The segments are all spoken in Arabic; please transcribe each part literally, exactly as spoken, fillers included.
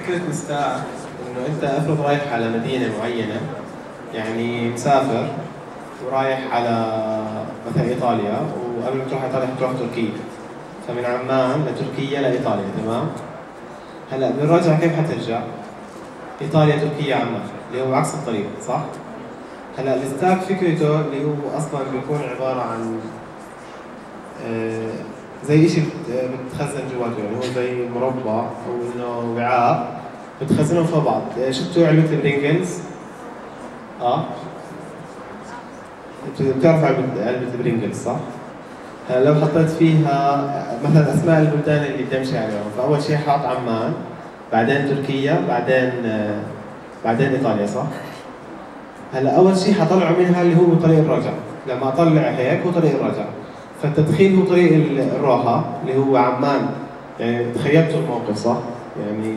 فكرة الستاك إنه أنت افرض رايح على مدينة معينة، يعني مسافر ورايح على مثلا إيطاليا، وقبل ما تروح إيطاليا حتروح تركيا، فمن عمان لتركيا لإيطاليا، تمام؟ هلا بالرجعة كيف حترجع؟ إيطاليا تركيا عمان، اللي هو عكس الطريق، صح؟ هلا الستاك فكرته اللي هو أصلاً بيكون عبارة عن آه زي شيء بتخزن جواته، يعني هو زي مربع أو إنه وعاء بتخزنهم فوق بعض. شفتوا علبة البرينجلز؟ آه بتعرف علبة البرينجلز صح؟ لو حطيت فيها مثلا اسماء البلدان اللي بتمشي عليهم، فاول شيء حاط عمان، بعدين تركيا، بعدين بعدين ايطاليا، صح؟ هلا اول شيء حطلعه منها اللي هو طريق الرجعه، لما اطلع هيك هو طريق الرجعه، فالتدخين هو طريق الراحه اللي هو عمان، يعني تخيلتوا الموقف صح؟ يعني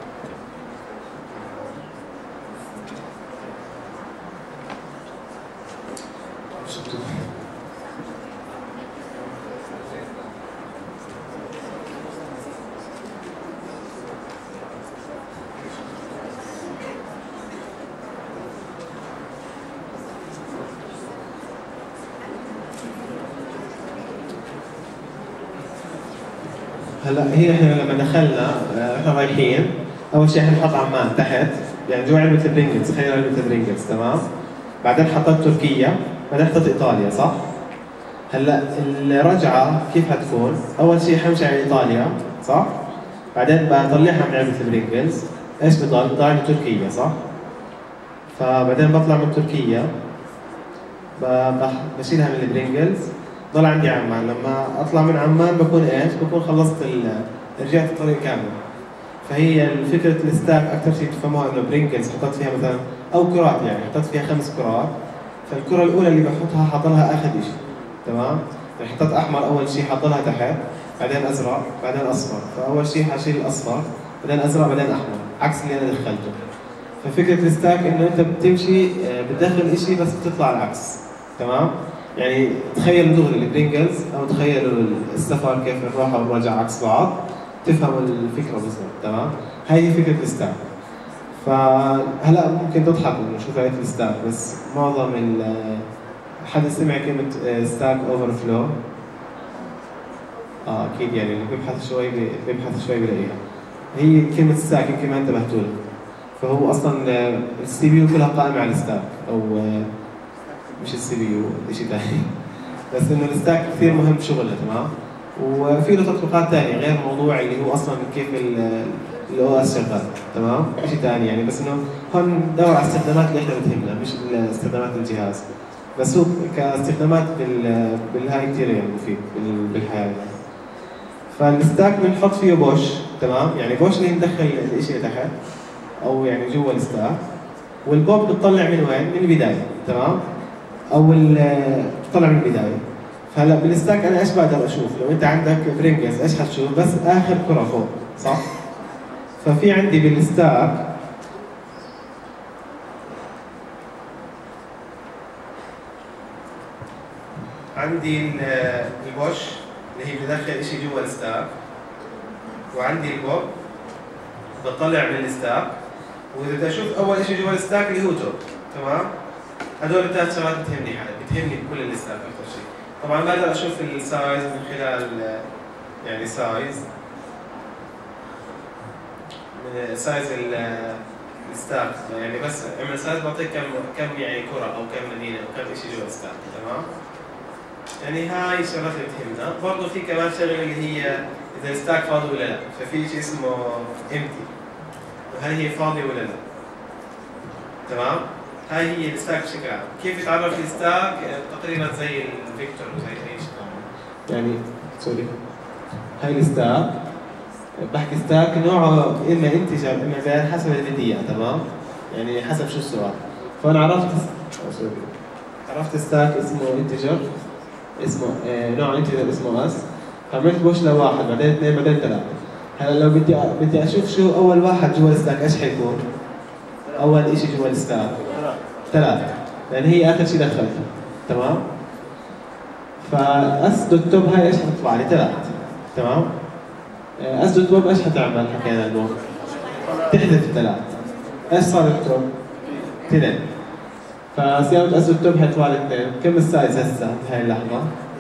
هلا هي احنا لما دخلنا احنا رايحين، اول شيء احنا نحط عمان تحت، يعني جوا علبه البرينجلز، تخيل علبه البرينجلز، تمام؟ بعدين حطيت تركيا، بعدين حطيت ايطاليا، صح؟ هلا الرجعه كيف حتكون؟ اول شيء حمشي على ايطاليا، صح؟ بعدين بطلعها من علبه البرينجلز، ايش بضل؟ بضل عندي تركيا، صح؟ فبعدين بطلع من تركيا بشيلها من البرينجلز، ضل عندي عمان. لما اطلع من عمان بكون ايش؟ بكون خلصت رجعت الطريق كامل. فهي فكره الستاك اكثر شيء تفهموها انه برينجلز حطيت فيها مثلا او كرات، يعني حطيت فيها خمس كرات، فالكره الاولى اللي بحطها حاطلها اخر شيء، تمام؟ يعني حطيت احمر اول شيء حاطلها تحت، بعدين ازرق، بعدين اصفر، فاول شيء حشيل الاصفر، بعدين ازرق، بعدين احمر، عكس اللي انا دخلته. ففكره الستاك انه انت بتمشي بتدخل شيء بس بتطلع العكس، تمام؟ يعني تخيلوا دغري البرينجلز او تخيلوا السفر كيف الروحه والرجعه عكس بعض، تفهموا الفكره بالضبط، تمام؟ هاي هي فكره الستاك. فهلا ممكن تضحكوا انه شو فائده الستاك، بس معظم ال حدا سمع كلمه ستاك اوفر فلو؟ اه اكيد، يعني اللي بيبحث شوي بيبحث شوي بلاقيها. هي كلمه ستاك يمكن ما انتبهتوا لها، فهو اصلا السي بي يو كلها قائمه على الستاك، او مش السي بي يو، شيء ثاني. بس انه الستاك كثير مهم بشغلنا، تمام؟ وفي له تطبيقات ثانيه غير موضوع اللي هو اصلا كيف الاو اس شغال، تمام؟ شيء ثاني يعني، بس انه هون ندور على الاستخدامات اللي احنا بتهمنا، مش استخدامات الجهاز. بس هو كاستخدامات بال بالهاي كثير يعني مفيد بالحياه يعني. فالستاك بنحط فيه بوش، تمام؟ يعني بوش اللي ندخل الشيء تحت او يعني جوا الستاك، والبوب بتطلع من وين؟ من البدايه، تمام؟ او بتطلع من البدايه. فهلا بالستاك انا ايش بقدر اشوف؟ لو انت عندك برينجلز ايش حتشوف؟ بس اخر كره فوق، صح؟ ففي عندي بالستاك عندي البوش اللي هي بدخل شيء جوا الستاك، وعندي البوب بطلع من الستاك، واذا بدي اشوف اول شيء جوا الستاك اللي هو توب، تمام؟ هدول الثلاث شغلات بتهمني حالي، بتهمني بكل الستاك اكثر شيء. طبعا بقدر اشوف السايز من خلال يعني سايز سايز الستاك، يعني بس اعمل سايز بعطيك كم كم يعني كره او كم مدينه او كم شيء جوا الستاك، تمام؟ يعني هاي الشغلات اللي بتهمنا. برضه في كمان شغله اللي هي اذا الستاك فاضي ولا لا، ففي شيء اسمه امتي، وهل هي فاضيه ولا لا، تمام؟ هاي هي الستاك بشكل عام. كيف يتعرف الستاك؟ تقريبا زي الفيكتور وزي اي شيء يعني. سوري، هاي الستاك بحكي ستاك نوعه اما انتجر اما بيان حسب البديهة، تمام؟ يعني حسب شو السؤال. فانا عرفت سوري عرفت ستاك اسمه انتجر، اسمه اه نوع انتجر اسمه اس، عملت بوش لواحد، بعدين اثنين، بعدين ثلاثة. هلا لو بدي بدي اشوف شو اول واحد جوا الستاك ايش حيكون؟ اول شيء جوا الستاك ثلاثة، لأن هي آخر شيء دخلتها، تمام؟ فأس دوت توب هاي إيش حتطلع لي؟ ثلاثة، تمام؟ أس دوت توب إيش حتعمل؟ حكينا البوب تحذف ثلاث. ايش صار التوب؟ اثنين. فصياغة اس التوب حيطلع لي اثنين، كم السايز هسه بهاي اللحظة؟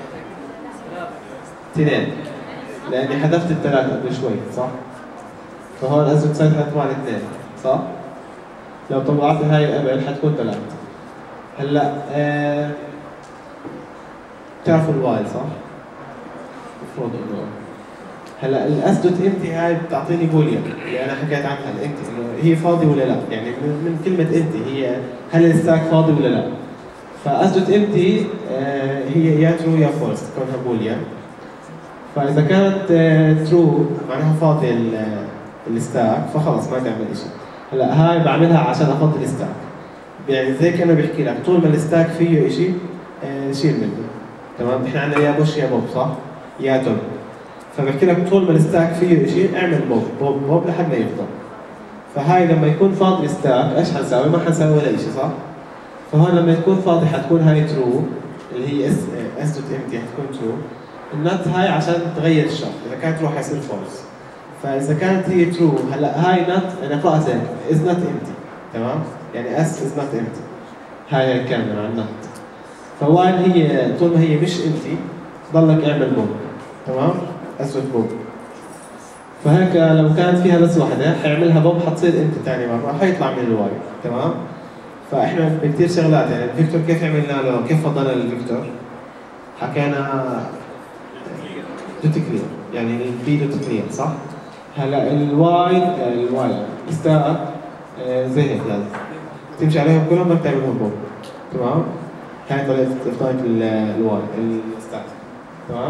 اثنين. لأني حذفت الثلاث قبل شوي، صح؟ فهون اس سايز حيطلع لي اثنين، صح؟ لو طلعت هاي قبل حتكون ثلاث. هلا آه... بتعرفوا الوايل صح؟ المفروض انه هلا الاس دوت امتي هاي بتعطيني بوليان اللي انا حكيت عنها الانتي انه هي فاضي ولا لا، يعني من كلمه انتي هي هل الستاك فاضي ولا لا؟ فاس دوت امتي آه هي يا ترو يا فولس تكونها بوليان. فاذا كانت آه ترو معناها فاضي الستاك فخلص ما تعمل شيء. هلا هاي بعملها عشان افضي الستاك، يعني زي كانه بيحكي لك طول ما الستاك فيه شيء آه شيل منه. تمام؟ احنا عندنا يا بوش يا بوب صح؟ يا توب. فبحكي لك طول ما الستاك فيه شيء اعمل بوب بوب بوب لحد ما يفضل. فهاي لما يكون فاضي الستاك ايش حنساوي؟ ما حنساوي ولا شيء صح؟ فهون لما يكون فاضي حتكون هاي ترو اللي هي اس اس دوت امتي حتكون ترو. النت هاي عشان تغير الشرط، اذا كانت ترو حيصير فولس. فاذا كانت هي ترو هلا هاي نت انا قرأت هيك از نوت امتي. تمام؟ يعني اس از نوت امتي. هاي هي كامله على النت. فوايل هي طول ما هي مش امتي ضلك اعمل بوب. تمام؟ اسود بوب. فهيك لو كانت فيها بس وحده حيعملها بوب حتصير امتي ثاني مره حيطلع من الواي. تمام؟ فاحنا بكثير شغلات يعني الفيكتور كيف عملنا له؟ كيف فضلنا للفيكتور؟ حكينا دوت كلير يعني البي دوت كلير صح؟ هلا الواي الواي ستاك زي هيك لازم تمشي عليهم كلهم ما بتعملهم بوب. تمام؟ هاي طريقة طريقة الواي الستاك. تمام؟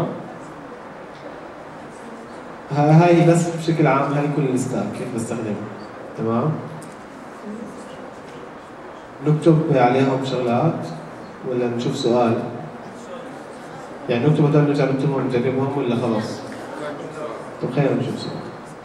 هاي بس بشكل عام هاي كل الستاك كيف بستخدمها. تمام؟ نكتب عليهم شغلات ولا نشوف سؤال؟ يعني نكتب هدول نرجع نكتبهم نجربهم ولا خلاص؟ طب خلينا نشوف سؤال.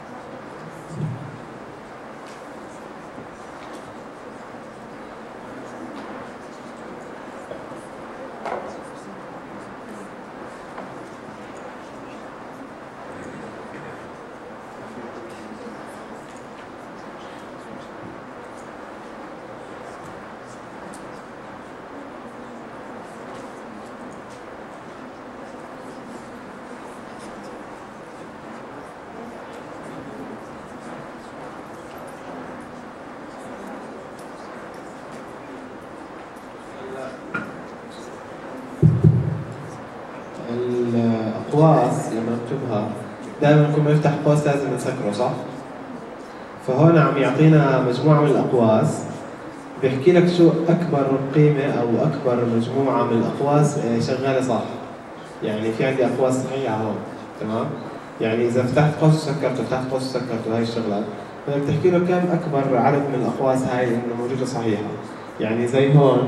الأقواس لما نكتبها دائما كل ما نفتح قوس لازم نسكره صح؟ فهون عم يعطينا مجموعة من الأقواس بيحكي لك شو أكبر قيمة أو أكبر مجموعة من الأقواس شغالة صح. يعني في عندي أقواس صحيحة هون. تمام؟ يعني إذا فتحت قوس وسكرته فتحت قوس وسكرته هاي الشغلات فبتحكي له كم أكبر عدد من الأقواس هاي إنه موجودة صحيحة. يعني زي هون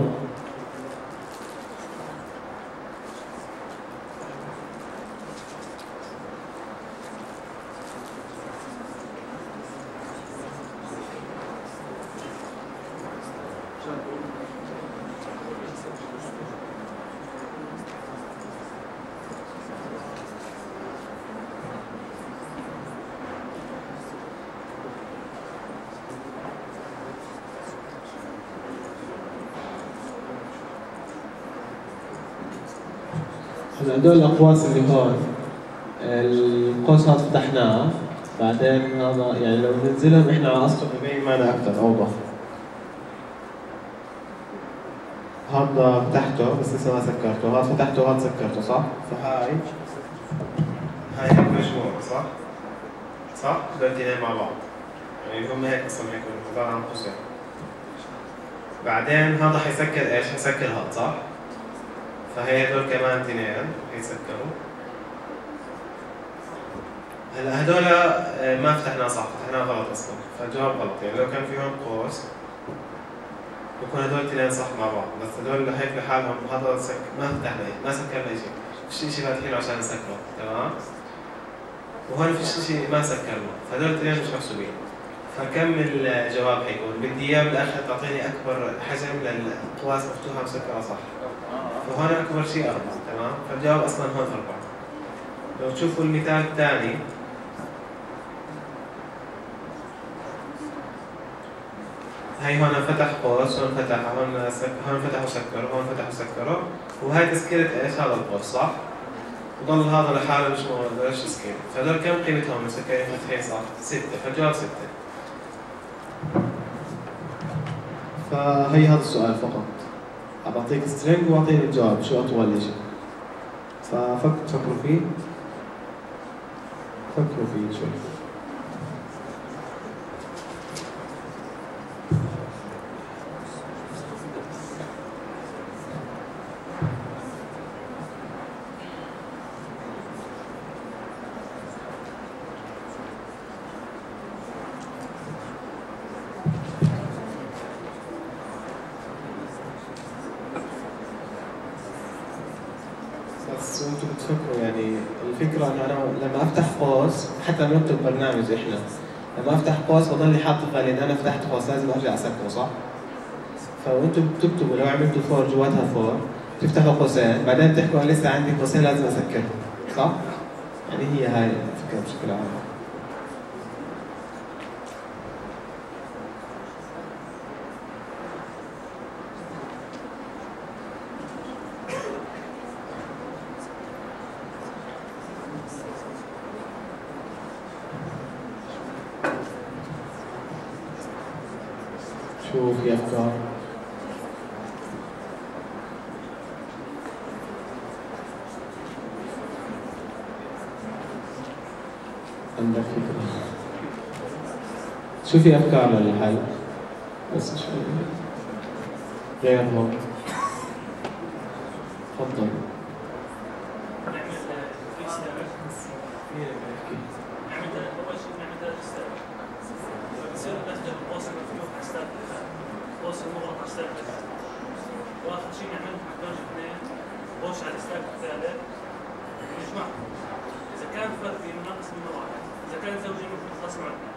هدول الأقواس اللي هون القوس هذا فتحناه بعدين هذا يعني لو ننزلهم احنا على اصله ببين معنا اكثر اوضح. هذا فتحته بس لسه ما سكرته، هذا فتحته وهذا سكرته صح؟ فهاي هاي هيك مجموعة صح؟ صح؟ هدول الاثنين مع بعض. يعني هم هيك اصلا هيك عبارة عن قوسين. بعدين هذا حيسكر ايش؟ حيسكر هذا صح؟ فهي هدول كمان اثنين حيسكروا. هلا هدول ما فتحناه صح، فتحناه غلط اصلا، فالجواب غلط، يعني لو كان فيهم قوس بكون هدول الاثنين صح مع بعض، بس هدول هيك لحالهم هذا سك... ما فتحنا ما سكرنا شيء، فيش شيء فاتحينه عشان نسكره، تمام؟ وهون فيش شيء ما سكرنا، فهدول الاثنين مش محسوبين. فكم الجواب حيكون؟ بدي اياه بالاخر تعطيني اكبر حجم للاقواس مفتوحه مسكره صح. فهون اكبر شيء أربعة، تمام؟ فالجواب اصلا هون أربعة. لو تشوفوا المثال الثاني هي هون فتح قوس، هون فتح، هون سك... هون فتح وسكر، هون فتح وسكره، وهي تسكيرة ايش؟ هذا القوس، صح؟ وضل هذا لحاله مش مش تسكير، فهذول كم قيمتهم مسكرين فتحين صح؟ ستة، فالجواب ستة. فهي هذا السؤال فقط. أعطيك سترينج وأعطيني الجواب شو أطول شيء. ففكروا فيه. فكروا فيه شوي. بس انتم بتفكروا يعني الفكره انه انا لما افتح قوس حتى لما نكتب برنامج احنا لما افتح قوس بضل حاطط في بالي ان انا فتحت قوس لازم ارجع اسكره صح؟ فانتم بتكتبوا لو عملتوا فور جواتها فور تفتحوا قوسين بعدين بتحكوا انا لسه عندي قوسين لازم اسكرهم صح؟ يعني هي هاي الفكره بشكل عام. شو في افكار؟ عندك فكرة؟ شو في افكار للحل؟ بس شوي غيرهم. تفضل. واخر شيء نعمل محتاج اثنين بوش على الستاك الثالث نجمعهم. اذا كان فردي ناقص منه واحد، اذا كان زوجي نخلص مع اثنين.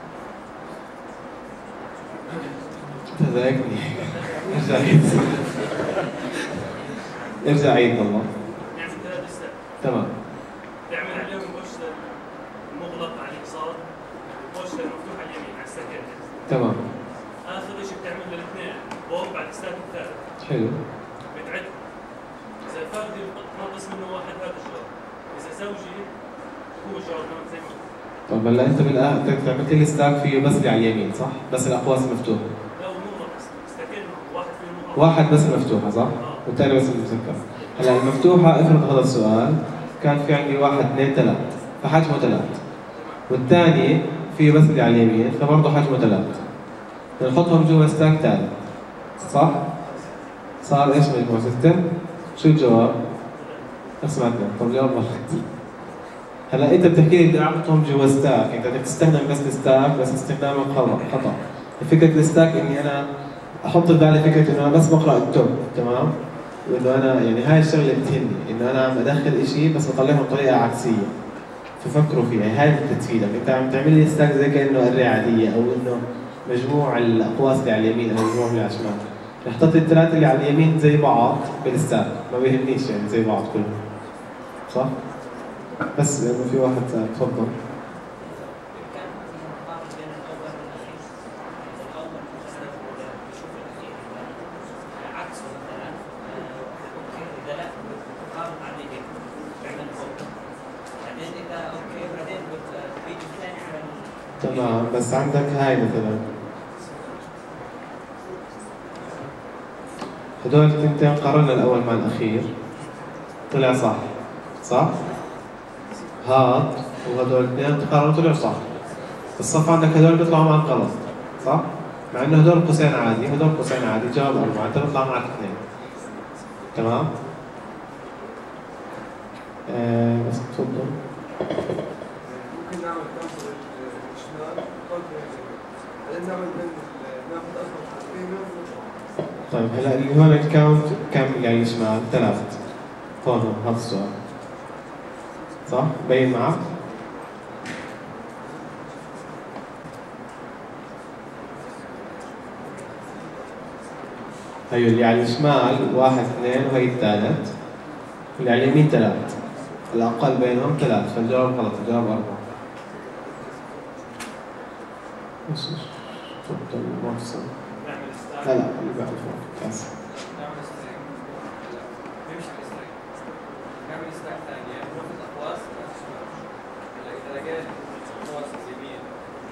تضايقني. ارجع عيد. ارجع عيد والله. نعمل ثلاث ستاك. تمام. نعمل عليهم بوش مغلق على اليسار وبوش مفتوح على اليمين على الستاكين. تمام. اخر شيء بتعمل للاثنين بوب على الستاك الثالث. حلو. بتعد اذا فردي ناقص منه واحد هذا الجواب، اذا زوجي هو جواب زي ما قلت. طيب هلا انت بالاخر عملت لي ستاك فيه بس اللي على اليمين صح؟ بس الاقواس مفتوحه. لا مغلق ستاكين واحد فيه مغلق. واحد بس مفتوحه صح؟ آه. والثاني بس اللي مسكر. هلا المفتوحه افرض هذا السؤال كان في عندي واحد اثنين ثلاث فحجمه ثلاث والثاني فيه بس اللي على اليمين فبرضه حجمه ثلاث. بنحطهم جوا ستاك ثالث صح؟ صار ايش مجموع ستة؟ شو الجواب؟ اسمع طب جواب غلط. هلا انت بتحكي لي بدي احطهم جوا ستاك، انت بدك تستخدم بس الستاك بس استخدامك خطا خطا. فكره الستاك اني انا احط في بالي فكره انه انا بس بقرا التوب تمام؟ وانه انا يعني هاي الشغله بتهمني انه انا عم ادخل شيء بس بطلعه بطريقه عكسيه. ففكروا فيها هاي اللي بتفيدك، انت عم تعمل لي ستاك زي كانه اري عاديه او انه مجموع الاقواس اللي على اليمين او مجموع اللي على الشمال. رح تحط الثلاثه اللي على اليمين زي بعض بالستاك، ما بيهمنيش يعني زي بعض كلهم. صح؟ بس لانه في واحد ثاني تفضل. تمام بس عندك هاي مثلا هدول الثنتين قارنا الاول مع الاخير طلع صح صح؟ هاد وهدول الاثنين تقارنوا طلعوا صح. الصف عندك هدول بيطلعوا معك غلط صح؟ مع انه هدول قوسين عادي هدول قوسين عادي جواب اربعه انت بيطلع معك اثنين. تمام؟ آه بس تفضل. ممكن نعمل كانسل الشمال بعدين نعمل بين ناخذ اصلا حرفين. طيب هلا اللي هون الكاونت كم يعني شمال؟ ثلاث. هون هذا السؤال. صح؟ بين معك؟ هيو اللي على الشمال واحد اثنين وهي الثالث. اللي على اليمين ثلاث. الأقل بينهم ثلاث فالجواب غلط الجواب أربعة. تفضل محسن. نعمل ستاك. لا لا اللي بعد فوق كاس. نعمل ستاك نمشي على ستاك نعمل ستاك ثانية ناخذ أقواس هلا إذا لقينا أقواس اليمين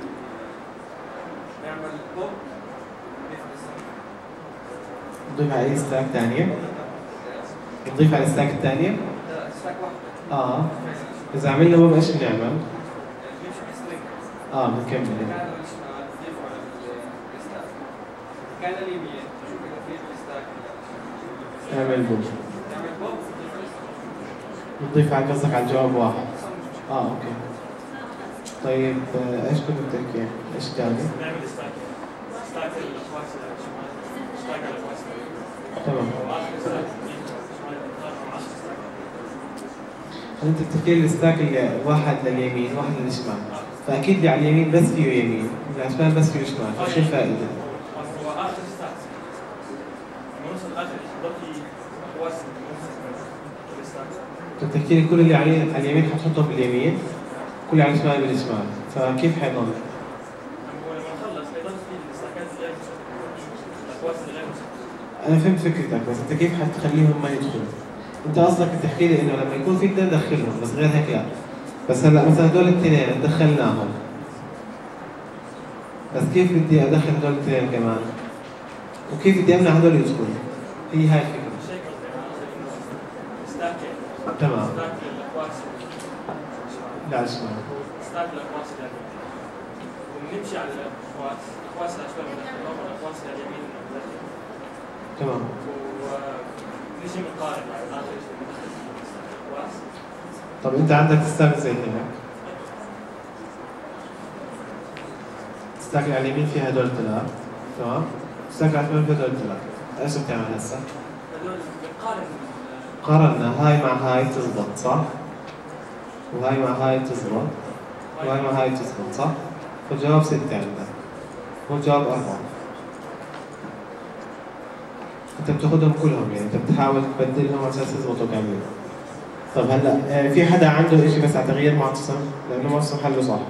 نعمل بوب مثل السم نضيف على أي ستاك ثانية؟ نضيف على الستاك الثانية؟ لا ستاك واحدة آه إذا عملنا بوب إيش بنعمل؟ نمشي بسترينج آه بنكمل. كان على الشمال نضيفه على الستاك كان اليمين نشوف إذا في الستاك نعمل بوب. نعمل بوب نضيف على الستاك نضيف على قصدك على الجواب واحد. آه أوكي. طيب آه، إيش كنت بتحكي؟ إيش تاني؟ نعمل ستاك ستاك الأقواس على الشمال ستاك الأقواس على اليمين. تمام. وآخر ستاك يمين شمال يتقارب عشر ستاك. أنت بتحكي لي الستاك اللي واحد لليمين واحد للشمال. فأكيد اللي على اليمين بس فيه يمين، اللي على الشمال بس فيه شمال، فشو الفائدة؟ هو آخر ستاك لما نوصل آخر بقي أقواس الستاك. أنت بتحكي لي كل اللي على على اليمين حتحطه باليمين، كل اللي على الشمال بالشمال، فكيف حيضل؟ هو لما نخلص حيضل في الستاكات اللي غير مسكرة الأقواس اللي غير مسكرة. أنا فهمت فكرتك بس أنت كيف حتخليهم ما يدخلوا؟ أنت قصدك تحكي لي إنه لما يكون في اثنين ندخلهم بس غير هيك لا. بس هلا مثلا هدول الاثنين دخلناهم. بس كيف بدي أدخل هدول الاثنين كمان؟ وكيف بدي أمنع هدول يدخلوا؟ هي هاي الفكرة. مش هيك قصدي أنا قصدي ستاك تمام. ستاك الأقواس لا على الشمال. ستاك الأقواس اللي على اليمين. ونمشي على الأقواس الأقواس اللي على الشمال بندخلهم والأقواس اللي على اليمين بندخلهم. تمام. ونجي نقارن على آخر شيء بندخل الأقواس. طب أنت عندك ستاك زي هيك. ستاك على اليمين فيها هدول ثلاث. تمام. ستاك على الشمال فيها هدول ثلاث. إيش بتعمل هسه؟ هذول بنقارن قارنا هاي مع هاي تزبط صح؟ وهاي مع هاي تزبط وهاي مع هاي تزبط صح؟ فالجواب ستة عندك والجواب أربعة. أنت بتاخذهم كلهم يعني أنت بتحاول تبدلهم عشان يزبطوا كاملين. طب هلا آه، في حدا عنده إشي بس على تغيير معتصم؟ لأنه معتصم حله صح.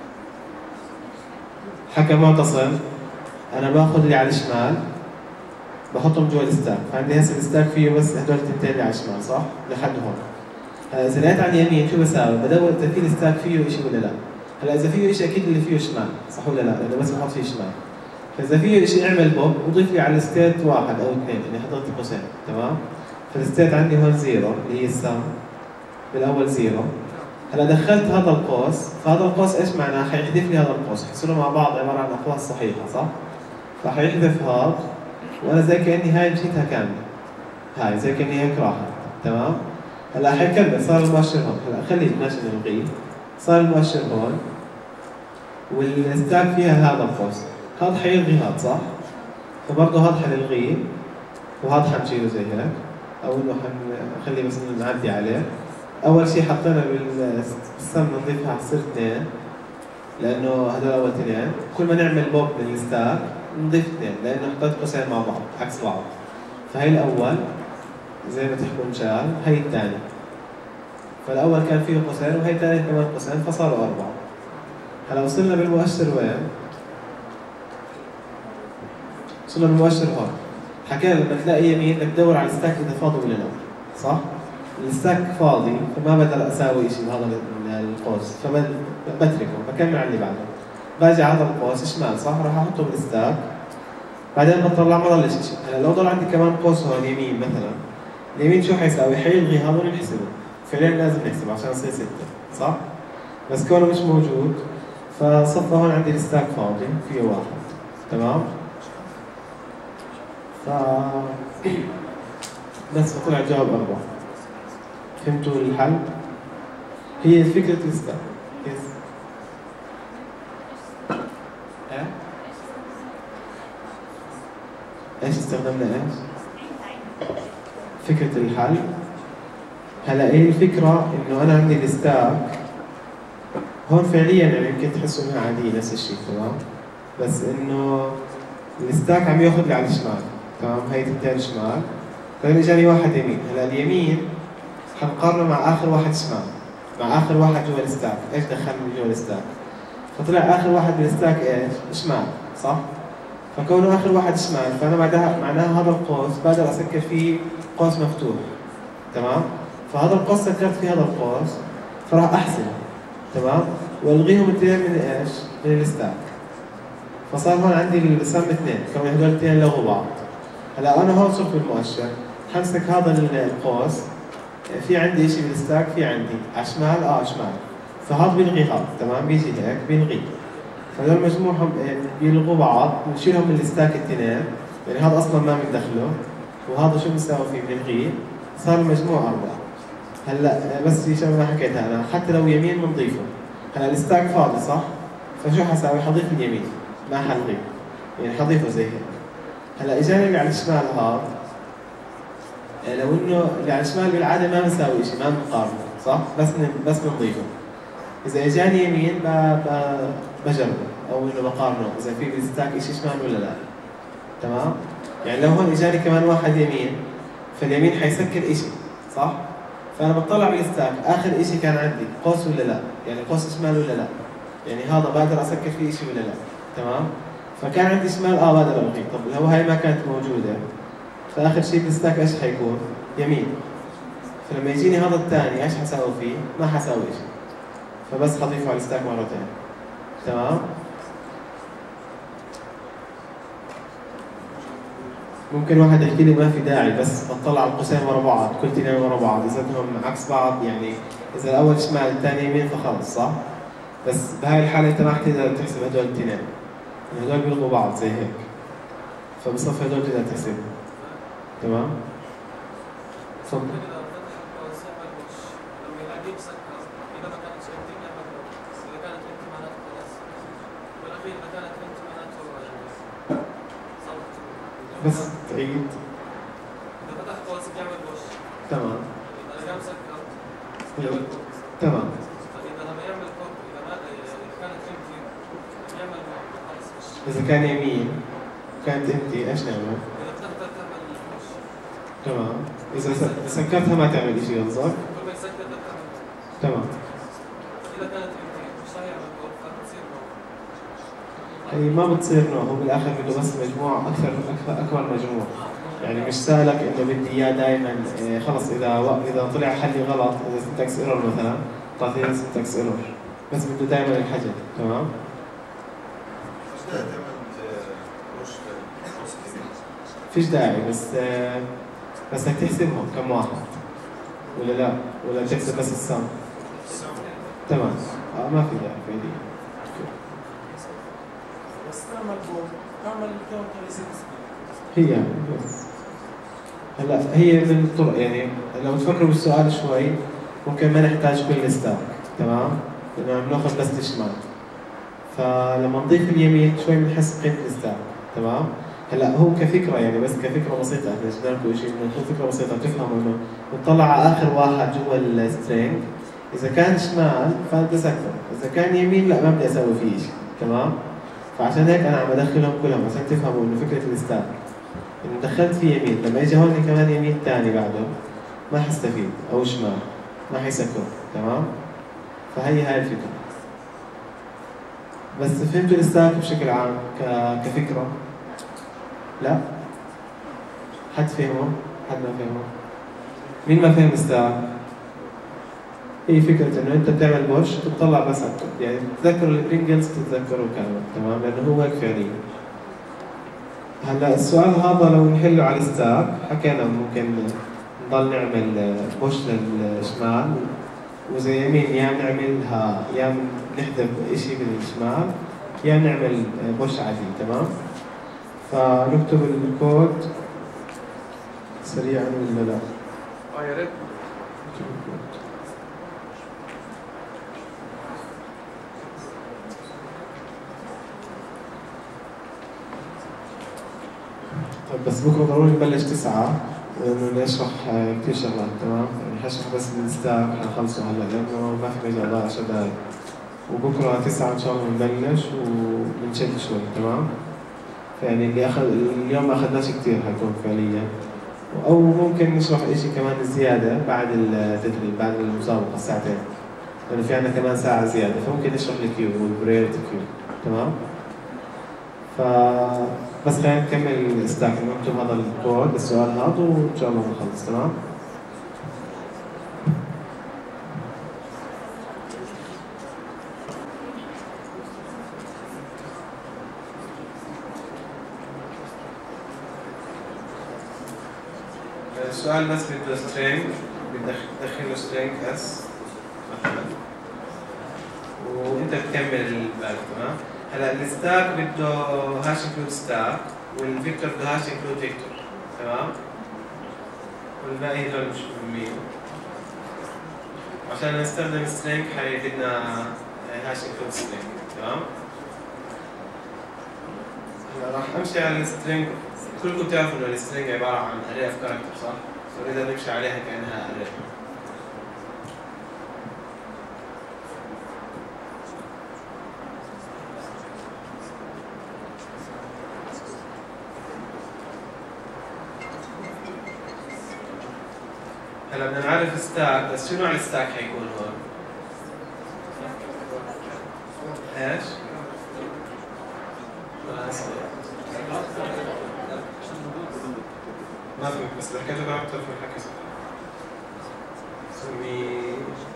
حكى معتصم أنا باخذ اللي على الشمال بحطهم جوا الستاك، فعندي هسه الستاك فيه بس هدول التنتين اللي على الشمال صح؟ لحد هون. هلا إذا لقيت على اليمين شو بساوي؟ بدور إذا في الستاك فيه شيء ولا لا. هلا إذا فيه شيء أكيد اللي فيه شمال، صح ولا لا؟ لأنه بس بحط فيه شمال. فإذا فيه شيء اعمل بوب وضيف لي على الستيت واحد أو اثنين، يعني حطيت قوسين، تمام؟ فالستيت عندي هون زيرو اللي هي السم بالأول زيرو. هلا دخلت هذا القوس، فهذا القوس إيش معناه؟ حيحذف لي هذا القوس، حيصيروا مع بعض عبارة عن أقواس صحيحة، صح؟ فحيحذف هذا وأنا زي كأني هاي مشيتها كاملة. هاي زي كأني هيك راحت، تمام؟ هلا حيكمل صار المؤشر هون، هلا خلي ماشي نلغيه. صار المؤشر هون والستاك فيها هذا القوس، هذا حيلغي هذا صح؟ فبرضه هذا حنلغيه وهذا حنشيله زي هيك، أو إنه حنخلي بس إنه نعدي عليه. أول شيء حطينا بالسم نضيفها حتصير اثنين لأنه هذول أول اثنين، كل ما نعمل بوب للستاك نضيف اثنين لأنه حطيت قوسين مع بعض عكس بعض. فهي الأول زي ما تحكوا انشال، هي الثاني. فالأول كان فيه قوسين وهي الثاني كمان قوسين فصاروا أربعة. هلا وصلنا بالمؤشر وين؟ وصلنا بالمؤشر هون. حكينا لما تلاقي يمين بدك تدور على الستاك إذا فاضي ولا لا، صح؟ الستاك فاضي فما بقدر أساوي شيء بهذا القوس فبتركه بكمل على اللي بعده. باجي على هذا القوس شمال صح؟ راح أحطه بالستاك بعدين بطلع ما ضلش شيء. هلا لو ضل عندي كمان قوس هون يمين مثلا، اليمين شو حيساوي؟ حيلغي هذا ونحسبه. فعليا لازم نحسبه عشان يصير ستة، صح؟ بس كونه مش موجود فصفى هون عندي الستاك فاضي فيه واحد، تمام؟ ف بس فطلع الجواب أربعة. فهمتوا الحل؟ هي فكرة الستاك. يس. إيه؟ ايش استخدمنا ايش؟ فكرة الحل. هلا ايه الفكرة؟ انه انا عندي الستاك هون فعليا يعني يمكن تحسوا انها عادية نفس الشيء، تمام؟ بس انه الستاك عم ياخذ لي على الشمال، تمام؟ هي تنتين شمال، بعدين اجاني واحد يمين. هلا اليمين حنقارنه مع اخر واحد شمال، مع اخر واحد جوا الستاك، ايش دخلني جوا الستاك؟ فطلع اخر واحد بالستاك ايش؟ شمال، صح؟ فكونه اخر واحد شمال فانا بعدها معناها هذا القوس بقدر اسكر فيه قوس مفتوح. تمام؟ فهذا القوس سكرت فيه هذا القوس فراح احسبه. تمام؟ والغيهم الاثنين من ايش؟ من الستاك. فصار هون عندي السم اثنين، كمان هدول الاثنين لغوا بعض. هلا انا هون صرت بالمؤشر حمسك هذا القوس، في عندي شيء بالستاك، في عندي على الشمال اه شمال، فهذا بيلغي هذا. تمام؟ بيجي هيك بيلغي، فهذول مجموعهم بيلغوا بعض، بنشيلهم من الستاك الاثنين، يعني هذا اصلا ما بندخله، وهذا شو بنساوي فيه؟ بنلغيه، صار المجموع أربعة. هلا بس في شغله ما حكيتها انا، حتى لو يمين بنضيفه. هلا الستاك فاضي صح؟ فشو حساوي؟ حضيف اليمين، ما حلغيه، يعني حضيفه زي هيك. هلا اجاني اللي على الشمال هذا، لو انه اللي على الشمال بالعاده ما بنساوي شيء، ما بنقارنه صح؟ بس بس بنضيفه. اذا اجاني يمين ب... ب... بجربه او انه بقارنه اذا في بالستاك شيء شمال ولا لا. تمام؟ يعني لو هون اجاني كمان واحد يمين، فاليمين حيسكر شيء صح؟ فانا بطلع بالستاك اخر شيء كان عندي قوس ولا لا؟ يعني قوس شمال ولا لا؟ يعني هذا بقدر اسكر فيه شيء ولا لا؟ تمام؟ فكان عندي شمال اه بقدر الغيه، طب لو هاي ما كانت موجوده فاخر شيء بالستاك ايش حيكون؟ يمين. فلما يجيني هذا الثاني ايش حساوي فيه؟ ما حساوي شيء. فبس حضيفه على الستاك مرتين. تمام؟ ممكن واحد يحكي لي ما في داعي، بس بطلع على القوسين ورا بعض، كل اثنين ورا بعض، اذا بدهم عكس بعض، يعني اذا الاول شمال الثاني يمين فخلص صح؟ بس بهاي الحالة انت ما حتقدر تحسب هدول الاثنين. هدول بيلغوا بعض زي هيك. فبصفي هدول تقدر تحسبهم. تمام؟ تفضل. بس تعيد. إذا فتح قوس بيعمل بوش. تمام. إذا قام سكر تمام. إذا لما يعمل كوب إذا ما إذا كانت إمتي بيعمل خلص مش. إذا كان يمين وكانت إمتي إيش نعمل؟ إذا فتحتها تعمل بوش. تمام. إذا سكرتها ما تعمل شيء قصدك؟ كل ما يسكر تعمل بوش. تمام. إذا كانت إمتي مش راح يعمل كوب فتصير نوع. هي ما بتصير نوع، هو بالاخر بده بس مجموع اكثر اكبر مجموع، يعني مش سالك انه بدي اياه دائما إيه خلص اذا و... اذا طلع حلي غلط، اذا سنتكس ايرور مثلا تعطيه سنتكس ايرور، بس بده دائما الحجم. تمام؟ فيش داعي، بس آه بس بدك تحسبهم كم واحد ولا لا؟ ولا تحسب بس السم؟ تمام. آه ما في داعي فعليا. تعمل بوم تعمل كاونتر هي بس هلا هي من الطرق، يعني لو تفكروا بالسؤال شوي ممكن ما نحتاج كل ستاك. تمام؟ لانه عم ناخذ بس الشمال، فلما نضيف اليمين شوي بنحس قيمه الستاك. تمام؟ هلا هو كفكره يعني، بس كفكره بسيطه، احنا جبنا لكم شيء انه فكره بسيطه تفهموا انه بنطلع على اخر واحد جوا السترينج، اذا كان شمال فبدي اسكره، اذا كان يمين لا ما بدي اسوي فيه شيء. تمام؟ فعشان هيك انا عم ادخلهم كلهم عشان تفهموا انه فكره الستاك انه دخلت فيه يمين، لما اجى هون كمان يمين ثاني بعده ما حستفيد، او شمال ما حيسكر. تمام؟ فهي هاي الفكره. بس فهمتوا الستاك بشكل عام كفكره؟ لا؟ حد فهمه؟ حد ما فهمه؟ مين ما فهم الستاك؟ هي فكرة إنه أنت بتعمل بوش بتطلع بس أكتب، يعني تتذكروا البرينجلز تتذكروا كامل. تمام؟ لأنه هو هيك فعليا. هلا السؤال هذا لو نحله على الستاك حكينا ممكن نضل نعمل بوش للشمال، وإذا يمين يا نعملها يا نحذف شيء بالشمال يا نعمل بوش عادي. تمام؟ فنكتب الكود سريعا ولا لا؟ اه يا ريت. طيب بس بكره ضروري نبلش تسعة لانه نشرح كثير شغلات. تمام؟ يعني حشرح بس الستاك حنخلصه هلا لانه ما في مجال ضايع عشر دقايق، وبكره تسعة ان شاء الله بنبلش وبنشد شوي. تمام؟ فيعني اللي اخذ اليوم ما اخذناش كثير حيكون فعليا، او ممكن نشرح شيء كمان زياده بعد التدريب بعد المسابقه الساعتين، لانه في عندنا كمان ساعه زياده، فممكن نشرح الكيو والبريورتي كيو. تمام؟ ف بس خلينا نكمل الستاك، نكتب هذا الكود السؤال هذا وان شاء الله بنخلص. تمام؟ السؤال بس بده string، بتدخل له string s مثلا وانت بتكمل الباقي. تمام؟ هلا الستاك بده هاش انكلود ستاك، والفيكتور بده هاش انكلود فيكتور. تمام؟ والباقي هدول مش مهمين. عشان نستخدم string حي بدنا هاش انكلود string. تمام؟ هلا راح امشي على السترينج. كلكم بتعرفوا انه السترينج عباره عن array of characters صح؟ فنقدر نمشي عليها كانها array. هلا بدنا نعرف ستاك، بس شو نوع الستاك حيكون هون؟ ايش؟ ما أسمع. ما فهمت، بس إذا حكيته بعرف تفهم الحكي صح. سمي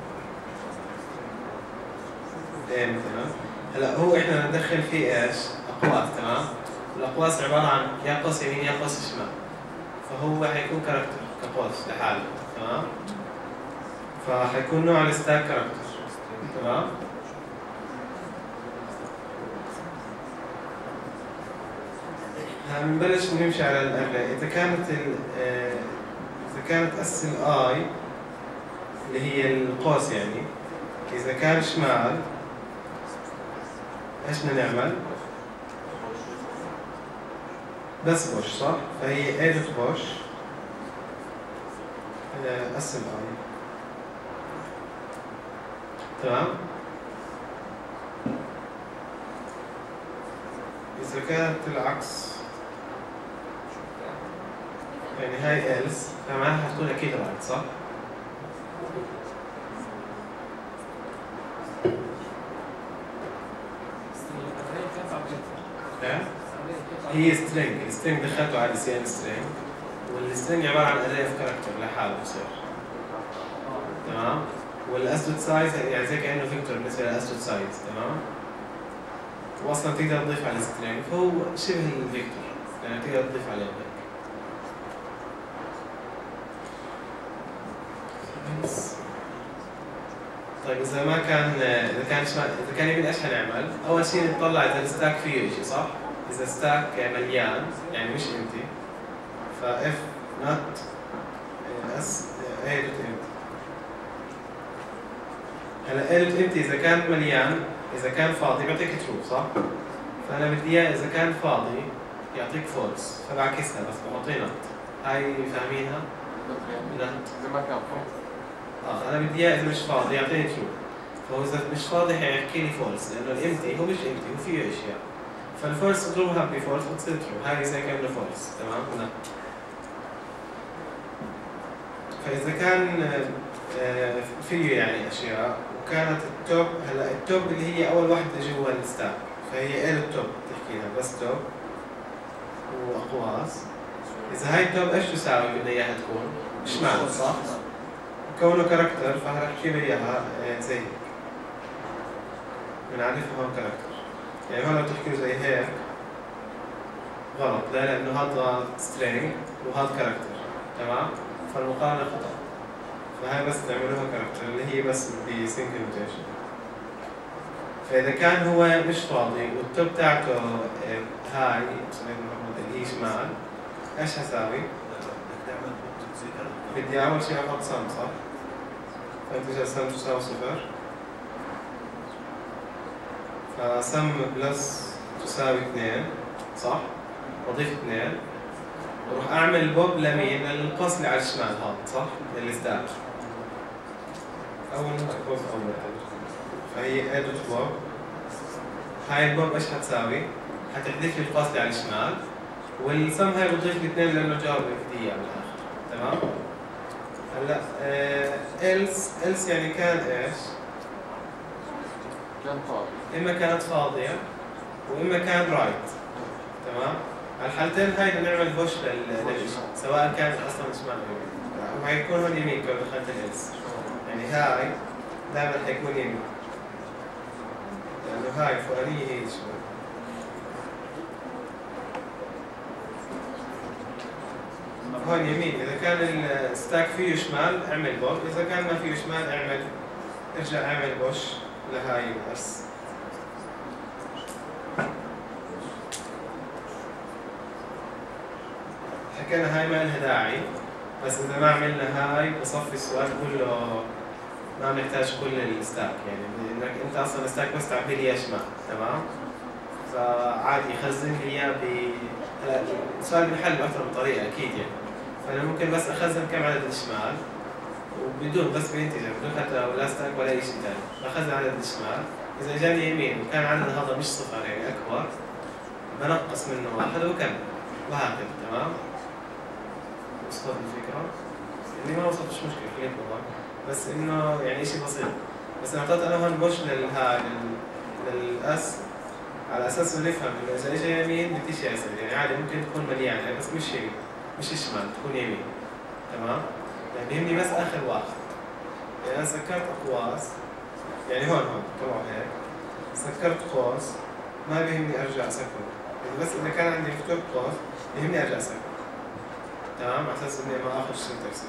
ام. تمام؟ هلا هو احنا ندخل فيه ايش؟ اقواس. تمام؟ الاقواس عباره عن يا قوس يمين يا قوس شمال. فهو حيكون كاركتر كقوس لحاله. تمام؟ فحيكون نوع الستاك كاركتر. تمام؟ هنبلش نمشي على الاري. اذا كانت ال اذا كانت اس الاي اللي هي القوس يعني، اذا كان شمال ايش بدنا نعمل؟ بس بوش صح؟ فهي اي دوت بوش اس الاي. تمام؟ إذا كانت العكس يعني هاي else فمعناها حتكون أكيد right صح؟ هي string، السترينج دخلته على سي ان string، والسترينج عبارة عن array of character لحاله بصير. تمام؟ والاسود سايز يعني زي كأنه فيكتور بالنسبة للاسود سايز. تمام؟ واصلا تقدر تضيف على السترينج، فهو شبه الفيكتور يعني تقدر تضيف عليه هيك. طيب اذا ما كان اذا كان شمال اذا كان يمين ايش حنعمل؟ اول شيء نطلع اذا الستاك فيه شيء صح؟ اذا ستاك مليان يعني مش امتي، فاف نوت اس اي دوت امتي. هلا اي دوت امتي اذا كان مليان اذا كان فاضي بيعطيك ترو صح؟ فانا بدي اياه اذا كان فاضي يعطيك فولس، فبعكسها بس بحطي نوت. هاي فاهمينها؟ نوت اذا ما كان فاضي. اه انا بدي اياه اذا مش فاضي يعطيني ترو، فهو اذا مش فاضي حيحكي لي فولس لانه الامتي هو مش امتي هو فيه اشياء، فالفولس اضربها بفولس بتصير ترو. هاي زي كانه فولس. تمام؟ نعم. فاذا كان فيه يعني اشياء وكانت التوب، هلا التوب اللي هي اول وحده جوا الستاك فهي ال التوب تحكي لها بس توب واقواس. اذا هاي التوب ايش تساوي بدنا اياها تكون؟ شمال صح؟ كونه كاركتر فهنحكي له اياها زي هيك. بنعرفها هون كاركتر. يعني هون لو تحكي له زي هيك غلط، لا لانه هذا سترينج وهذا كاركتر. تمام؟ فالمقارنه خطا. فهاي بس تعملوها كاركتر اللي هي بس بسينك نوتيشن. فاذا كان هو مش فاضي والتوب تاعته هاي اللي هي شمال ايش حساوي؟ بدي اول شيء احط سم صح؟ فانتج سم تساوي صفر، فسم بلس تساوي اثنين صح؟ واضيف اثنين وروح اعمل بوب لمين؟ للقوس اللي على الشمال هذا صح؟ للستاك. اول بوب اول فهي ادوت بوب. هاي البوب ايش حتساوي؟ حتحذف لي القوس اللي على الشمال، والسم هاي بتضيف لي اثنين لانه جاوب بدي اياه بالاخر. تمام؟ هلا إلس إلس يعني كان ايش؟ كان فاضي. اما كانت فاضيه واما كان رايت. تمام؟ على الحالتين هاي بدنا نعمل بوش لل- للإشي سواء كان أصلا شمال أو يمين وهيكون هون يمين كون دخلت الإكس يعني هاي دائما حيكون يمين لأنه هاي الفوقانية هي الشمال. هون يمين إذا كان الستاك فيه شمال اعمل بول، إذا كان ما فيه شمال اعمل ارجع اعمل بوش لهاي الأس. حكينا هاي ما لها داعي، بس إذا ما عملنا هاي بصفي السؤال كله ما بنحتاج كل الستاك، يعني إنك أنت أصلا الستاك بس تعبي لي شمال، تمام؟ فعادي يخزن لي إياه ب هلا السؤال بنحل بأكثر من طريقة أكيد يعني، فأنا ممكن بس أخزن كم عدد الشمال وبدون بس بينتجر بدون حتى ولا ستاك ولا أي شيء ثاني، بخزن عدد الشمال، إذا جاني يمين وكان عدد هذا مش صفر يعني أكبر بنقص منه واحد وكمل وهكذا، تمام؟ وصلت الفكرة؟ اللي ما وصلت مش مشكلة خليك والله، بس إنه يعني شيء بسيط، بس أنا أعطيت أنا هون بوش للهاي للأس على أساس إنه نفهم إنه إذا إجا يمين بديش يسار، يعني عادي ممكن تكون مليانة بس مش يمين مش شمال تكون يمين، تمام؟ يعني بيهمني بس آخر واحد، يعني أنا سكرت أقواس يعني هون هون طلعوا هيك سكرت قوس ما بيهمني أرجع أسكر، يعني بس إذا كان عندي مفتوح قوس بيهمني أرجع أسكر، تمام؟ على أساس إني ما آخذ سنتكس.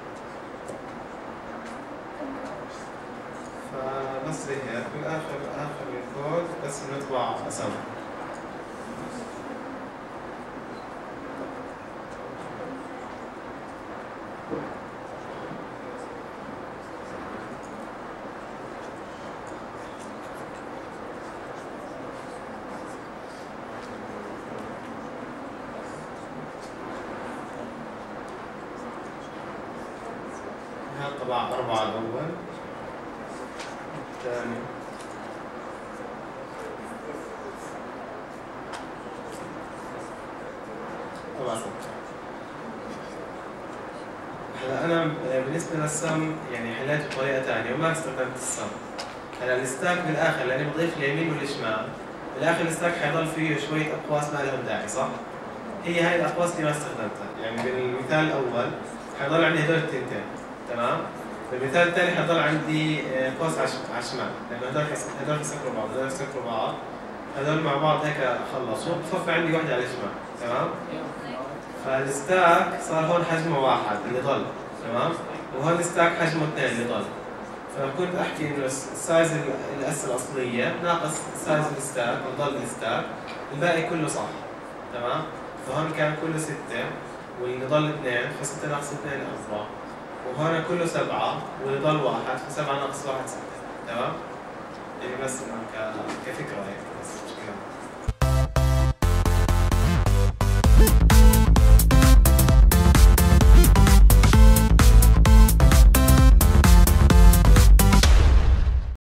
فبس هيك بالآخر آخر الكود بس نطبع أسامي. هذا طبع أربعة الأول الثاني طبعا ستة. هلا أنا بالنسبة للسم يعني حليته بطريقة ثانية وما استخدمت السم. هلا الستاك بالآخر لأني بضيف اليمين والشمال، بالآخر الستاك حيضل فيه شوية أقواس ما لهم داعي صح؟ هي هاي الأقواس اللي ما استخدمتها، يعني بالمثال الأول حيضل عندي هدول التنتين، تمام؟ بالمثال الثاني حيضل عندي قوس على الشمال، لأنه هدول هدول يسكروا بعض، هدول يسكروا بعض، هدول مع بعض هيك خلصوا، بصفي عندي واحدة على الشمال، تمام؟ فالستاك صار هون حجمه واحد اللي ضل، تمام؟ وهون الستاك حجمه اثنين اللي ضل. فكنت احكي انه السايز الأس الأصلية ناقص سايز الستاك اللي ضل الستاك، الباقي كله صح، تمام؟ فهون كان كله ستة واللي ضل اثنين، فستة ناقص اثنين أربعة. وهون كله سبعة واللي ضل واحد، فسبعة ناقص واحد ستة، تمام؟ يعني بس ك... كفكرة هيك بس مش كلام.